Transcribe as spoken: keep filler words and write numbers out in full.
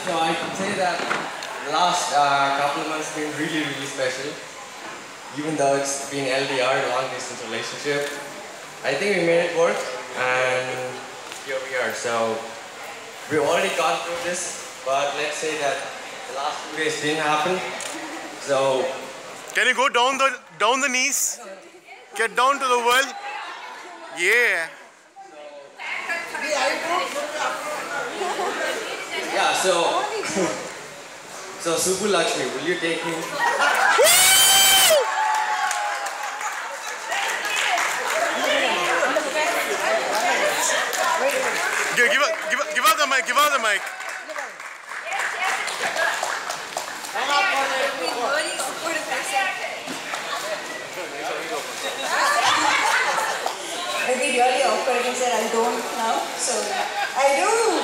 So I can say that the last uh, couple of months have been really, really special. Even though it's been L D R, long distance relationship, I think we made it work, and here we are. So we've already gone through this, but let's say that the last two days didn't happen. So can you go down the down the knees? Get down to the world. Yeah. Yeah, so so Subbu Lakshmi, will you take me? Give, give, give, give out the mic, give out the mic. It'd be really awkward if I said I don't now, so I do.